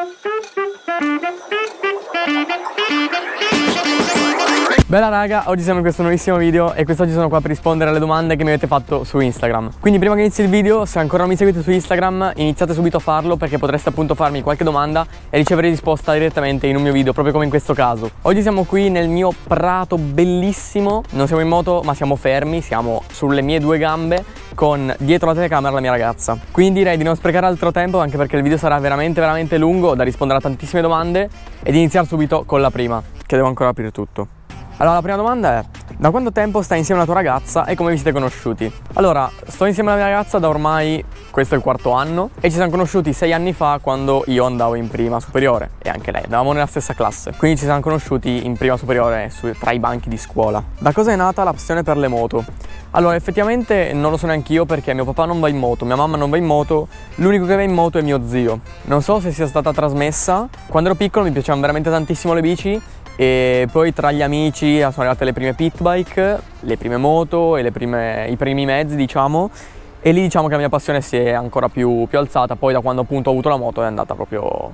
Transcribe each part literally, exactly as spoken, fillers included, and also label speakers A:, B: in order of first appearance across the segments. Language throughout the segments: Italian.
A: Bella raga, oggi siamo in questo nuovissimo video e quest'oggi sono qua per rispondere alle domande che mi avete fatto su Instagram. Quindi prima che inizi il video, se ancora non mi seguite su Instagram, iniziate subito a farlo perché potreste appunto farmi qualche domanda e ricevere risposta direttamente in un mio video, proprio come in questo caso. Oggi siamo qui nel mio prato bellissimo, non siamo in moto ma siamo fermi, siamo sulle mie due gambe con dietro la telecamera la mia ragazza. Quindi direi di non sprecare altro tempo, anche perché il video sarà veramente veramente lungo, da rispondere a tantissime domande, e di iniziare subito con la prima, che devo ancora aprire tutto. Allora, la prima domanda è: da quanto tempo stai insieme alla tua ragazza e come vi siete conosciuti? Allora, sto insieme alla mia ragazza da ormai, questo è il quarto anno, e ci siamo conosciuti sei anni fa quando io andavo in prima superiore e anche lei, andavamo nella stessa classe. Quindi ci siamo conosciuti in prima superiore su, tra i banchi di scuola. Da cosa è nata la passione per le moto? Allora, effettivamente non lo so neanche io perché mio papà non va in moto, mia mamma non va in moto, l'unico che va in moto è mio zio. Non so se sia stata trasmessa. Quando ero piccolo mi piacevano veramente tantissimo le bici, e poi tra gli amici sono arrivate le prime pit bike, le prime moto e le prime, i primi mezzi, diciamo, e lì diciamo che la mia passione si è ancora più, più alzata. Poi da quando appunto ho avuto la moto è andata proprio...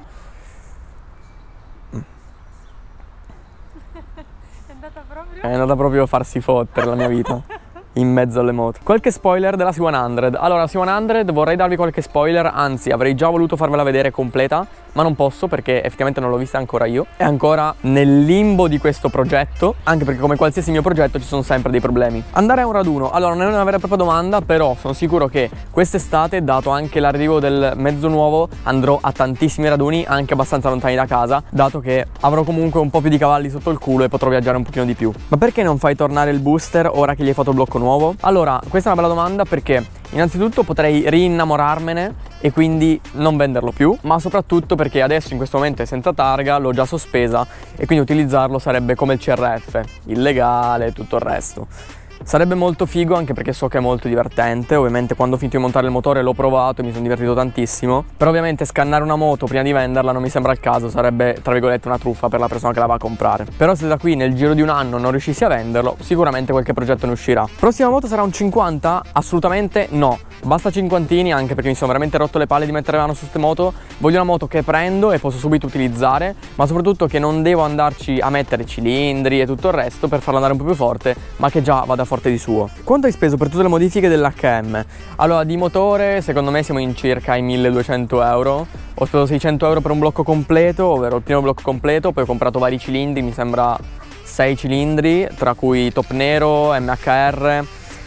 B: È andata proprio?
A: È andata proprio a farsi fottere la mia vita in mezzo alle moto. Qualche spoiler della C cento? Allora, C cento vorrei darvi qualche spoiler, anzi avrei già voluto farvela vedere completa, ma non posso perché effettivamente non l'ho vista ancora io. È ancora nel limbo di questo progetto, anche perché come qualsiasi mio progetto ci sono sempre dei problemi. Andare a un raduno. Allora, non è una vera e propria domanda, però sono sicuro che quest'estate, dato anche l'arrivo del mezzo nuovo, andrò a tantissimi raduni, anche abbastanza lontani da casa, dato che avrò comunque un po' più di cavalli sotto il culo e potrò viaggiare un pochino di più. Ma perché non fai tornare il booster ora che gli hai fatto il blocco nuovo? Allora, questa è una bella domanda perché innanzitutto potrei rinnamorarmene e quindi non venderlo più, ma soprattutto perché adesso in questo momento è senza targa, l'ho già sospesa e quindi utilizzarlo sarebbe come il C R F, illegale e tutto il resto. Sarebbe molto figo anche perché so che è molto divertente. Ovviamente quando ho finito di montare il motore l'ho provato e mi sono divertito tantissimo, però ovviamente scannare una moto prima di venderla non mi sembra il caso, sarebbe tra virgolette una truffa per la persona che la va a comprare. Però se da qui nel giro di un anno non riuscissi a venderlo, sicuramente qualche progetto ne uscirà. Prossima moto sarà un cinquanta? Assolutamente no, basta cinquantini, anche perché mi sono veramente rotto le palle di mettere mano su queste moto. Voglio una moto che prendo e posso subito utilizzare, ma soprattutto che non devo andarci a mettere cilindri e tutto il resto per farla andare un po' più forte, ma che già vada forte di suo. Quanto hai speso per tutte le modifiche dell'H M? Allora, di motore secondo me siamo in circa i milleduecento euro. Ho speso seicento euro per un blocco completo, ovvero il primo blocco completo, poi ho comprato vari cilindri, mi sembra sei cilindri, tra cui top nero, M H R,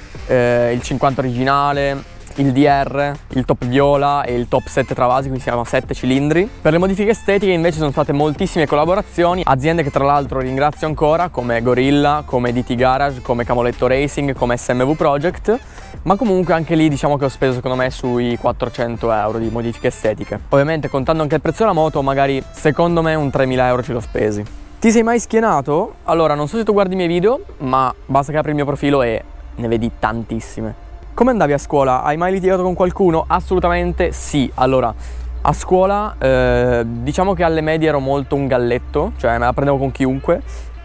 A: eh, il cinquanta originale, il D R, il top viola e il top sette travasi, quindi siamo a sette cilindri. Per le modifiche estetiche invece sono state moltissime collaborazioni, aziende che tra l'altro ringrazio ancora, come Gorilla, come D T Garage, come Camoletto Racing, come S M V Project, ma comunque anche lì diciamo che ho speso secondo me sui quattrocento euro di modifiche estetiche. Ovviamente contando anche il prezzo della moto, magari secondo me un tremila euro ce l'ho spesi. Ti sei mai schienato? Allora, non so se tu guardi i miei video, ma basta che apri il mio profilo e ne vedi tantissime. Come andavi a scuola? Hai mai litigato con qualcuno? Assolutamente sì. Allora, a scuola eh, diciamo che alle medie ero molto un galletto, cioè me la prendevo con chiunque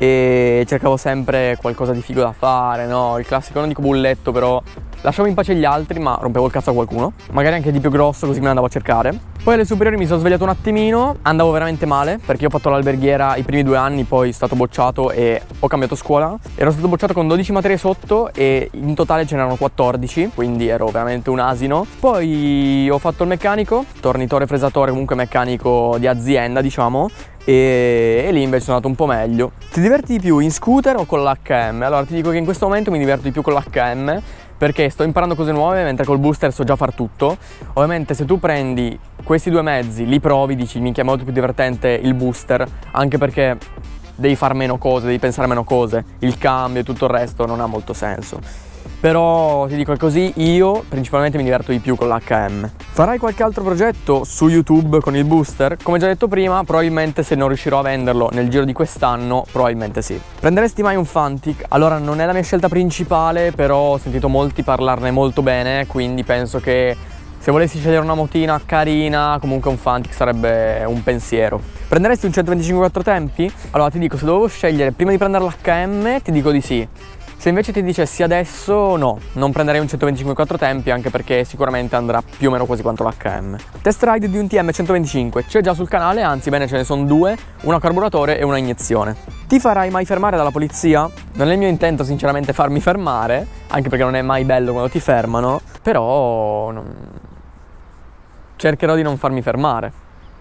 A: e cercavo sempre qualcosa di figo da fare, no? Il classico, non dico bulletto, però lasciavo in pace gli altri, ma rompevo il cazzo a qualcuno, magari anche di più grosso, così me ne andavo a cercare. Poi alle superiori mi sono svegliato un attimino, andavo veramente male perché io ho fatto l'alberghiera i primi due anni, poi sono stato bocciato e ho cambiato scuola. Ero stato bocciato con dodici materie sotto e in totale ce n'erano quattordici, quindi ero veramente un asino. Poi ho fatto il meccanico, tornitore, fresatore, comunque meccanico di azienda, diciamo, e, e lì invece sono andato un po' meglio. Ti diverti di più in scooter o con l'H M? Allora ti dico che in questo momento mi diverto di più con l'H M perché sto imparando cose nuove, mentre col booster so già far tutto. Ovviamente se tu prendi questi due mezzi, li provi, dici minchia è molto più divertente il booster, anche perché devi fare meno cose, devi pensare meno cose, il cambio e tutto il resto non ha molto senso. Però ti dico che così io principalmente mi diverto di più con l'H M. Farai qualche altro progetto su YouTube con il booster? Come già detto prima, probabilmente se non riuscirò a venderlo nel giro di quest'anno, probabilmente sì. Prenderesti mai un Fantic? Allora non è la mia scelta principale, però ho sentito molti parlarne molto bene, quindi penso che se volessi scegliere una motina carina, comunque un Fantic sarebbe un pensiero. Prenderesti un centoventicinque quattro tempi? Allora ti dico, se dovevo scegliere prima di prendere l'H M, ti dico di sì. Se invece ti dicessi adesso, no, non prenderei un centoventicinque quattro tempi, anche perché sicuramente andrà più o meno quasi quanto l'H M. Test ride di un T M centoventicinque c'è già sul canale, anzi bene, ce ne sono due, uno a carburatore e una iniezione. Ti farai mai fermare dalla polizia? Non è il mio intento sinceramente farmi fermare, anche perché non è mai bello quando ti fermano, però non... cercherò di non farmi fermare.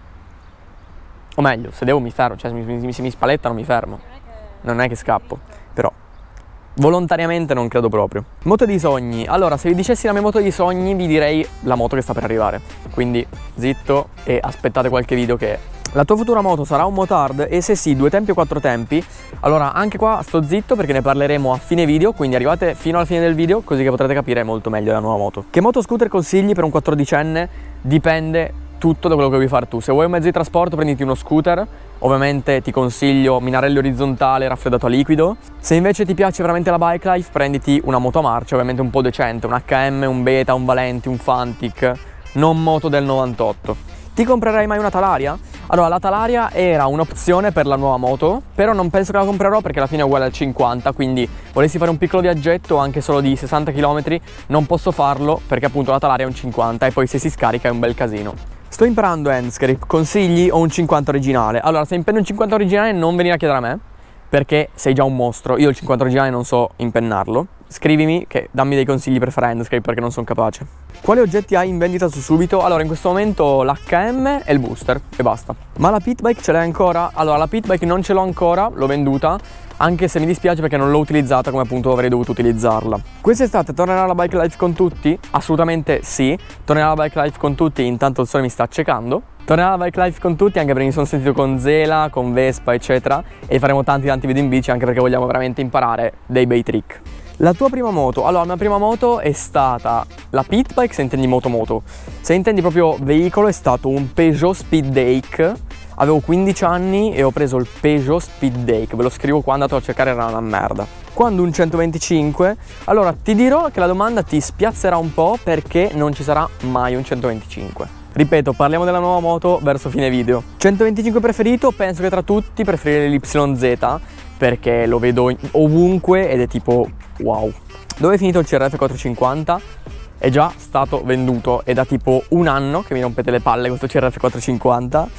A: O meglio, se devo mi fermo, cioè se mi, se mi spalettano mi fermo. Non è che scappo, però volontariamente non credo proprio. Moto dei sogni. Allora, se vi dicessi la mia moto dei sogni, vi direi la moto che sta per arrivare. Quindi zitto e aspettate qualche video che... La tua futura moto sarà un motard? E se sì, due tempi o quattro tempi? Allora, anche qua sto zitto perché ne parleremo a fine video, quindi arrivate fino alla fine del video così che potrete capire molto meglio la nuova moto. Che moto scooter consigli per un quattordicenne? Dipende tutto da quello che vuoi fare tu. Se vuoi un mezzo di trasporto prenditi uno scooter, ovviamente ti consiglio Minarelli orizzontale raffreddato a liquido. Se invece ti piace veramente la bike life prenditi una moto a marcia, ovviamente un po' decente, un H M, un Beta, un Valenti, un Fantic, non moto del novantotto. Ti comprerai mai una Talaria? Allora, la Talaria era un'opzione per la nuova moto, però non penso che la comprerò perché alla fine è uguale al cinquanta, quindi volessi fare un piccolo viaggetto anche solo di sessanta chilometri, non posso farlo perché appunto la Talaria è un cinquanta e poi se si scarica è un bel casino. Sto imparando handsgrip, consigli o un cinquanta originale? Allora, se impenni un cinquanta originale non venire a chiedere a me, perché sei già un mostro, io il cinquanta originale non so impennarlo. Scrivimi, che dammi dei consigli per fare handsgrip perché non sono capace. Quali oggetti hai in vendita su Subito? Allora, in questo momento l'H M e il booster e basta. Ma la pit bike ce l'hai ancora? Allora, la pit bike non ce l'ho ancora, l'ho venduta, anche se mi dispiace perché non l'ho utilizzata come appunto avrei dovuto utilizzarla. Quest'estate tornerà la bike life con tutti? Assolutamente sì, tornerà la bike life con tutti, intanto il sole mi sta accecando. Tornerà la bike life con tutti anche perché mi sono sentito con Zela, con Vespa eccetera e faremo tanti tanti video in bici anche perché vogliamo veramente imparare dei bei trick. La tua prima moto? Allora, la mia prima moto è stata la pit bike, se intendi moto moto. Se intendi proprio veicolo è stato un Peugeot Speeddake. Avevo quindici anni e ho preso il Peugeot Speeddake, ve lo scrivo qua, andato a cercare, era una merda. Quando un centoventicinque? Allora, ti dirò che la domanda ti spiazzerà un po' perché non ci sarà mai un centoventicinque. Ripeto, parliamo della nuova moto verso fine video. centoventicinque preferito? Penso che tra tutti preferirei l'Y Z perché lo vedo ovunque ed è tipo wow. Dove è finito il C R F quattrocentocinquanta? È già stato venduto, è da tipo un anno che mi rompete le palle questo C R F quattrocentocinquanta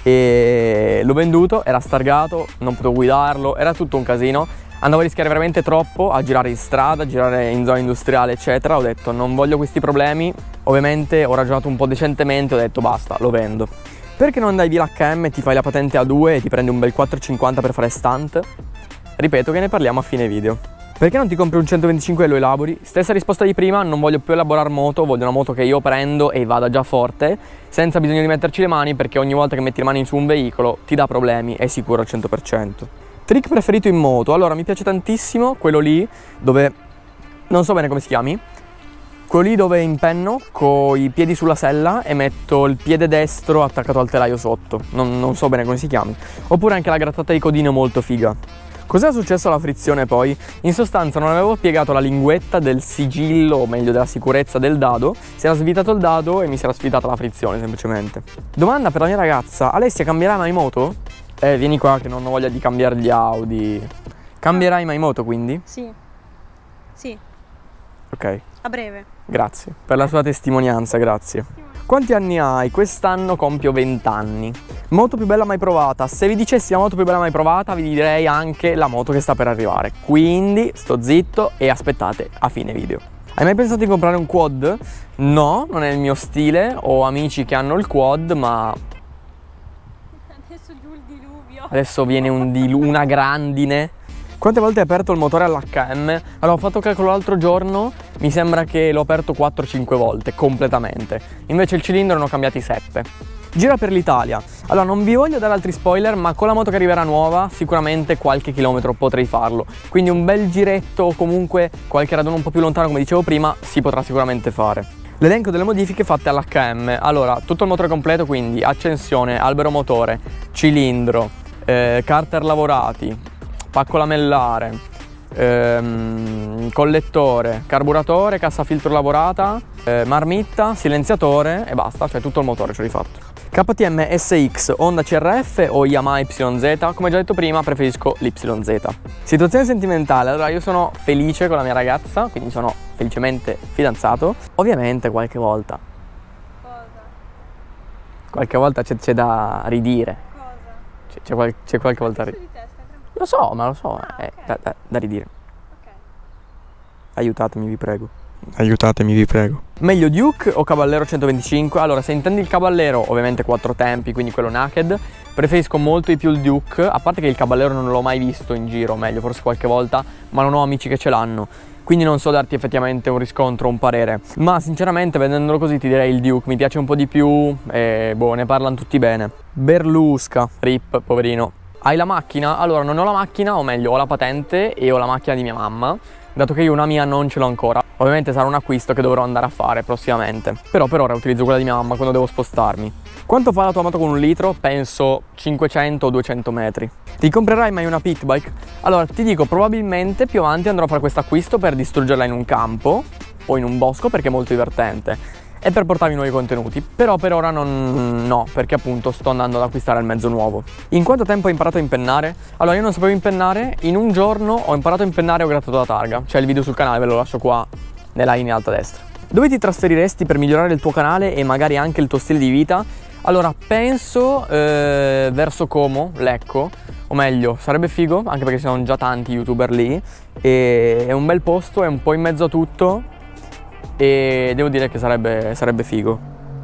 A: e l'ho venduto, era stargato, non potevo guidarlo, era tutto un casino. Andavo a rischiare veramente troppo a girare in strada, a girare in zona industriale eccetera. Ho detto non voglio questi problemi. Ovviamente ho ragionato un po' decentemente, ho detto basta, lo vendo. Perché non dai via l'H M, ti fai la patente A due e ti prendi un bel quattrocentocinquanta per fare stunt? Ripeto che ne parliamo a fine video. Perché non ti compri un centoventicinque e lo elabori? Stessa risposta di prima, non voglio più elaborare moto, voglio una moto che io prendo e vada già forte, senza bisogno di metterci le mani, perché ogni volta che metti le mani su un veicolo ti dà problemi, è sicuro al cento per cento. Trick preferito in moto? Allora, mi piace tantissimo quello lì dove, non so bene come si chiami, quello lì dove impenno con i piedi sulla sella e metto il piede destro attaccato al telaio sotto, non, non so bene come si chiami. Oppure anche la grattata di codino molto figa. Cos'è successo alla frizione poi? In sostanza non avevo piegato la linguetta del sigillo, o meglio della sicurezza del dado, si era svitato il dado e mi si era svitata la frizione semplicemente. Domanda per la mia ragazza, Alessia cambierà mai moto? Eh, vieni qua che non ho voglia di cambiare gli Audi. Cambierai mai moto quindi?
B: Sì. Sì.
A: Ok.
B: A breve.
A: Grazie. Per la sua testimonianza, grazie. Quanti anni hai? Quest'anno compio venti anni. Moto più bella mai provata? Se vi dicessi la moto più bella mai provata, vi direi anche la moto che sta per arrivare. Quindi sto zitto e aspettate a fine video. Hai mai pensato di comprare un quad? No, non è il mio stile. Ho amici che hanno il quad, ma...
B: Adesso giù il diluvio.
A: Adesso viene un dilu- una grandine. Quante volte hai aperto il motore all'H M? Allora, ho fatto calcolo l'altro giorno, mi sembra che l'ho aperto quattro cinque volte, completamente. Invece il cilindro ne ho cambiati sette. Gira per l'Italia. Allora, non vi voglio dare altri spoiler, ma con la moto che arriverà nuova, sicuramente qualche chilometro potrei farlo. Quindi un bel giretto o comunque qualche raduno un po' più lontano, come dicevo prima, si potrà sicuramente fare. L'elenco delle modifiche fatte all'H M. Allora, tutto il motore completo, quindi accensione, albero motore, cilindro, eh, carter lavorati, pacco lamellare, ehm, collettore, carburatore, cassa filtro lavorata, eh, marmitta, silenziatore e basta, cioè tutto il motore ci ho rifatto. K T M S X, Honda C R F o Yamaha Y Z? Come già detto prima, preferisco l'Y Z. Situazione sentimentale, allora io sono felice con la mia ragazza, quindi sono felicemente fidanzato. Ovviamente qualche volta.
B: Cosa?
A: Qualche volta c'è da ridire.
B: Cosa?
A: C'è qual qualche volta da
B: Su
A: ridire.
B: di testa, tranquillo.
A: Lo so, ma lo so,
B: Ah,
A: è
B: ok.
A: da, da, da ridire.
B: Ok.
A: Aiutatemi, vi prego. Aiutatemi, vi prego. Meglio Duke o Caballero centoventicinque? Allora, se intendi il Caballero, ovviamente quattro tempi, quindi quello naked, preferisco molto di più il Duke, a parte che il Caballero non l'ho mai visto in giro, meglio forse qualche volta, ma non ho amici che ce l'hanno, quindi non so darti effettivamente un riscontro, un parere. Ma sinceramente, vedendolo così, ti direi il Duke, mi piace un po' di più e boh, ne parlano tutti bene. Berlusca, rip, poverino. Hai la macchina? Allora, non ho la macchina, o meglio, ho la patente e ho la macchina di mia mamma, dato che io una mia non ce l'ho ancora. Ovviamente sarà un acquisto che dovrò andare a fare prossimamente, però per ora utilizzo quella di mia mamma quando devo spostarmi. Quanto fa la tua moto con un litro? Penso cinquecento o duecento metri. Ti comprerai mai una pit bike? Allora, ti dico, probabilmente più avanti andrò a fare questo acquisto per distruggerla in un campo o in un bosco, perché è molto divertente, e per portarmi nuovi contenuti, però per ora non no, perché appunto sto andando ad acquistare il mezzo nuovo. In quanto tempo hai imparato a impennare? Allora, io non sapevo impennare, in un giorno ho imparato a impennare e ho grattato la targa. C'è il video sul canale, ve lo lascio qua nella linea in alto a destra. Dove ti trasferiresti per migliorare il tuo canale e magari anche il tuo stile di vita? Allora, penso eh, verso Como, Lecco, o meglio, sarebbe figo, anche perché ci sono già tanti youtuber lì, e è un bel posto, è un po' in mezzo a tutto, e devo dire che sarebbe, sarebbe figo.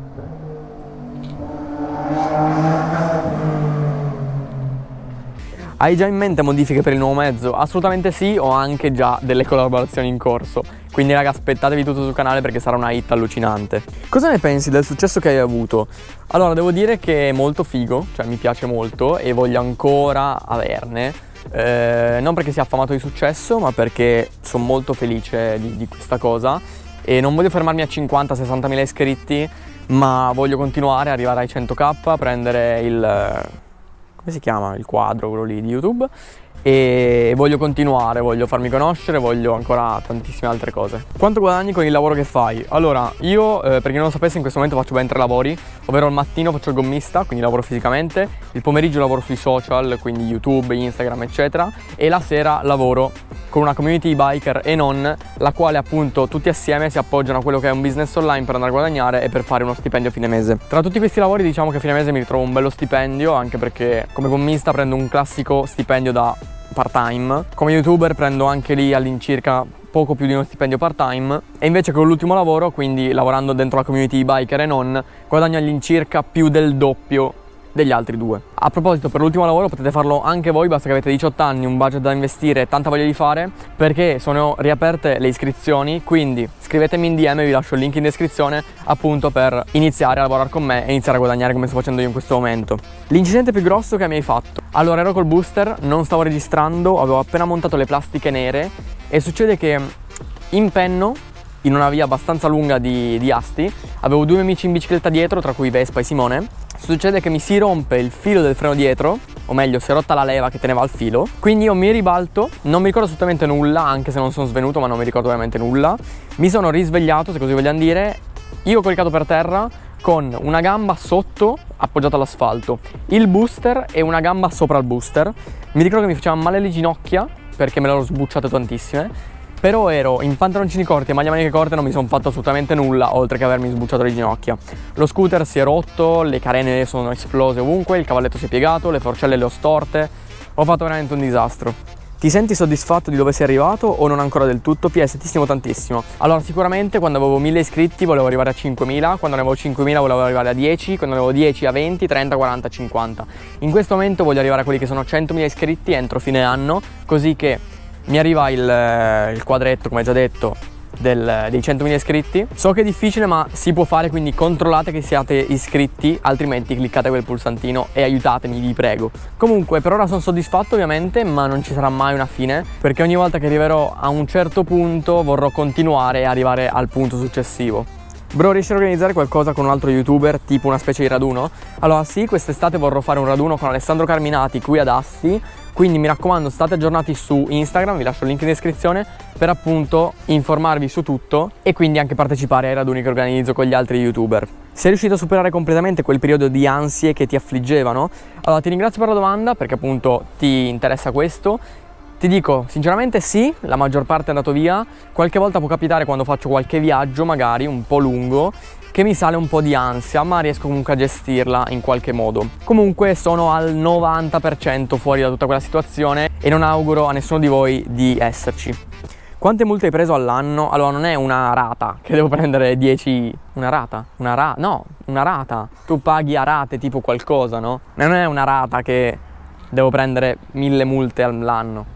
A: Hai già in mente modifiche per il nuovo mezzo? Assolutamente sì, ho anche già delle collaborazioni in corso, quindi raga, aspettatevi tutto sul canale perché sarà una hit allucinante. Cosa ne pensi del successo che hai avuto? Allora, devo dire che è molto figo, cioè mi piace molto e voglio ancora averne, eh, non perché sia affamato di successo, ma perché sono molto felice di, di questa cosa. E non voglio fermarmi a cinquanta sessanta mila iscritti, ma voglio continuare, arrivare ai cento K, prendere il, come si chiama, il quadro, quello lì di YouTube, e voglio continuare, voglio farmi conoscere, voglio ancora tantissime altre cose. Quanto guadagni con il lavoro che fai? Allora, io, eh, per chi non lo sapesse, in questo momento faccio ben tre lavori, ovvero il mattino faccio il gommista, quindi lavoro fisicamente, il pomeriggio lavoro sui social, quindi YouTube, Instagram, eccetera, e la sera lavoro con una community di biker e non, la quale appunto tutti assieme si appoggiano a quello che è un business online per andare a guadagnare e per fare uno stipendio a fine mese. Tra tutti questi lavori diciamo che a fine mese mi ritrovo un bello stipendio, anche perché come gommista prendo un classico stipendio da part time, come youtuber prendo anche lì all'incirca poco più di uno stipendio part time, e invece con l'ultimo lavoro, quindi lavorando dentro la community di biker e non, guadagno all'incirca più del doppio degli altri due. A proposito, per l'ultimo lavoro potete farlo anche voi, basta che avete diciotto anni, un budget da investire e tanta voglia di fare, perché sono riaperte le iscrizioni, quindi scrivetemi in D M, vi lascio il link in descrizione appunto per iniziare a lavorare con me e iniziare a guadagnare come sto facendo io in questo momento. L'incidente più grosso che mi hai fatto? Allora, ero col booster, non stavo registrando, avevo appena montato le plastiche nere e succede che impenno in una via abbastanza lunga di, di Asti, avevo due amici in bicicletta dietro, tra cui Vespa e Simone. Succede che mi si rompe il filo del freno dietro, o meglio si è rotta la leva che teneva al filo, quindi io mi ribalto, non mi ricordo assolutamente nulla, anche se non sono svenuto, ma non mi ricordo veramente nulla. Mi sono risvegliato, se così vogliamo dire, io coricato per terra con una gamba sotto appoggiata all'asfalto, il booster e una gamba sopra il booster. Mi ricordo che mi faceva male le ginocchia perché me le ero sbucciate tantissime, però ero in pantaloncini corti e maglia maniche corte, non mi sono fatto assolutamente nulla oltre che avermi sbucciato le ginocchia. Lo scooter si è rotto, le carene sono esplose ovunque, il cavalletto si è piegato, le forcelle le ho storte, ho fatto veramente un disastro. Ti senti soddisfatto di dove sei arrivato o non ancora del tutto? P S, ti stimo tantissimo. Allora, sicuramente quando avevo mille iscritti volevo arrivare a cinquemila, quando ne avevo cinquemila volevo arrivare a dieci, quando ne avevo dieci a venti, trenta, quaranta, cinquanta. In questo momento voglio arrivare a quelli che sono centomila iscritti entro fine anno, così che mi arriva il, il quadretto, come già detto, del, dei centomila iscritti. So che è difficile, ma si può fare, quindi controllate che siate iscritti, altrimenti cliccate quel pulsantino e aiutatemi, vi prego. Comunque per ora sono soddisfatto ovviamente, ma non ci sarà mai una fine, perché ogni volta che arriverò a un certo punto vorrò continuare e arrivare al punto successivo. Bro, riesci a organizzare qualcosa con un altro youtuber, tipo una specie di raduno? Allora sì, quest'estate vorrò fare un raduno con Alessandro Carminati qui ad Asti, quindi mi raccomando state aggiornati su Instagram, vi lascio il link in descrizione per appunto informarvi su tutto e quindi anche partecipare ai raduni che organizzo con gli altri youtuber. sei riuscito a superare completamente quel periodo di ansie che ti affliggevano? Allora, ti ringrazio per la domanda, perché appunto ti interessa questo. Ti dico, sinceramente sì, la maggior parte è andato via. Qualche volta può capitare quando faccio qualche viaggio, magari un po' lungo, che mi sale un po' di ansia, ma riesco comunque a gestirla in qualche modo. Comunque sono al novanta per cento fuori da tutta quella situazione e non auguro a nessuno di voi di esserci. Quante multe hai preso all'anno? Allora, non è una rata che devo prendere dieci... Una rata? Una rata? No, una rata. Tu paghi a rate tipo qualcosa, no? Non è una rata che devo prendere mille multe all'anno.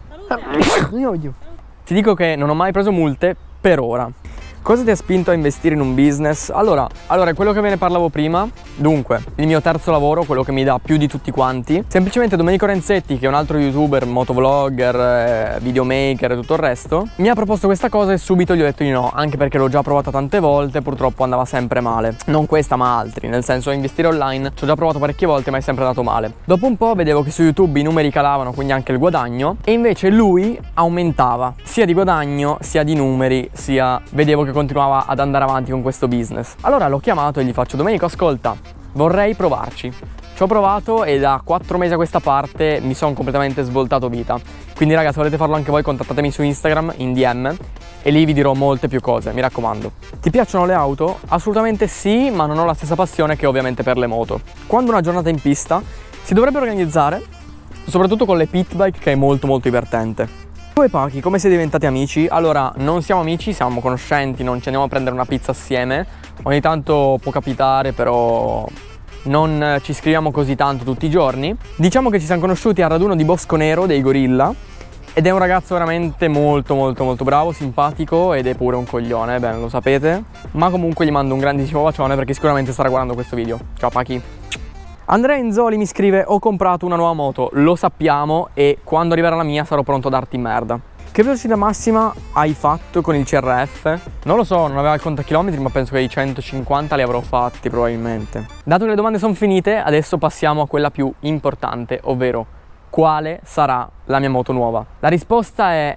A: Ti dico che non ho mai preso multe per ora. Cosa ti ha spinto a investire in un business? Allora, allora, è quello che ve ne parlavo prima. Dunque, il mio terzo lavoro, quello che mi dà più di tutti quanti. Semplicemente Domenico Renzetti, che è un altro youtuber, motovlogger, eh, videomaker e tutto il resto, mi ha proposto questa cosa e subito gli ho detto di no, anche perché l'ho già provata tante volte, purtroppo andava sempre male. Non questa, ma altri, nel senso, investire online ci ho già provato parecchie volte, ma è sempre andato male. Dopo un po' vedevo che su YouTube i numeri calavano, quindi anche il guadagno, e invece lui aumentava, sia di guadagno, sia di numeri, sia... vedevo che continuava ad andare avanti con questo business. Allora l'ho chiamato e gli faccio: Domenico, ascolta, vorrei provarci. Ci ho provato e da quattro mesi a questa parte mi sono completamente svoltato vita. Quindi raga, se volete farlo anche voi, contattatemi su Instagram in D M e lì vi dirò molte più cose, mi raccomando. Ti piacciono le auto? Assolutamente sì, ma non ho la stessa passione che ovviamente per le moto. Quando una giornata in pista si dovrebbe organizzare, soprattutto con le pit bike, che è molto molto divertente. Tu e Pachi, come siete diventati amici? Allora, non siamo amici, siamo conoscenti, non ci andiamo a prendere una pizza assieme. Ogni tanto può capitare, però non ci scriviamo così tanto tutti i giorni. Diciamo che ci siamo conosciuti al raduno di Bosco Nero dei Gorilla ed è un ragazzo veramente molto molto molto bravo, simpatico ed è pure un coglione, bene, lo sapete. Ma comunque gli mando un grandissimo bacione perché sicuramente starà guardando questo video. Ciao Pachi. Andrea Inzoli mi scrive: ho comprato una nuova moto, lo sappiamo, e quando arriverà la mia sarò pronto a darti merda. Che velocità massima hai fatto con il C R F? Non lo so, non aveva il contachilometri, ma penso che i centocinquanta li avrò fatti probabilmente. Dato che le domande sono finite, adesso passiamo a quella più importante, ovvero quale sarà la mia moto nuova? La risposta è...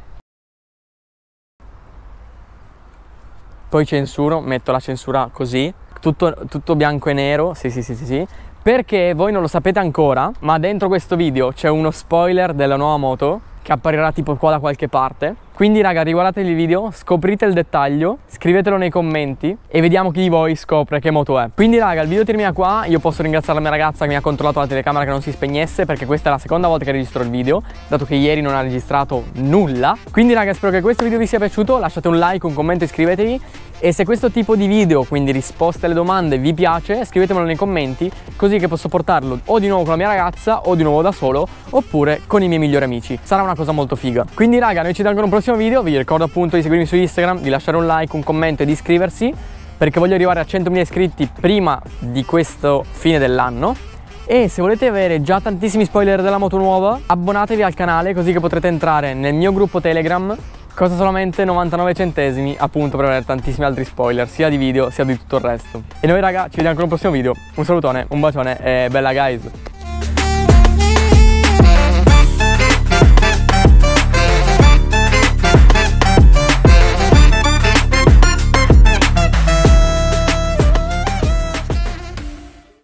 A: Poi censuro, metto la censura così, tutto, tutto bianco e nero, sì sì sì sì sì. Perché voi non lo sapete ancora, ma dentro questo video c'è uno spoiler della nuova moto che apparirà tipo qua da qualche parte. Quindi raga, riguardatevi il video, scoprite il dettaglio, scrivetelo nei commenti e vediamo chi di voi scopre che moto è. Quindi raga, il video termina qua. Io posso ringraziare la mia ragazza che mi ha controllato la telecamera che non si spegnesse, perché questa è la seconda volta che registro il video, dato che ieri non ha registrato nulla. Quindi raga, spero che questo video vi sia piaciuto, lasciate un like, un commento e iscrivetevi. E se questo tipo di video, quindi risposte alle domande, vi piace, scrivetemelo nei commenti, così che posso portarlo o di nuovo con la mia ragazza o di nuovo da solo, oppure con i miei migliori amici. Sarà una cosa molto figa. Quindi raga, noi ci vediamo con un prossimo video. Vi ricordo appunto di seguirmi su Instagram, di lasciare un like, un commento e di iscriversi, perché voglio arrivare a centomila iscritti prima di questo fine dell'anno. E se volete avere già tantissimi spoiler della moto nuova, abbonatevi al canale così che potrete entrare nel mio gruppo Telegram. Costa solamente novantanove centesimi, appunto, per avere tantissimi altri spoiler, sia di video sia di tutto il resto. E noi raga, ci vediamo con un prossimo video. Un salutone, un bacione e bella guys!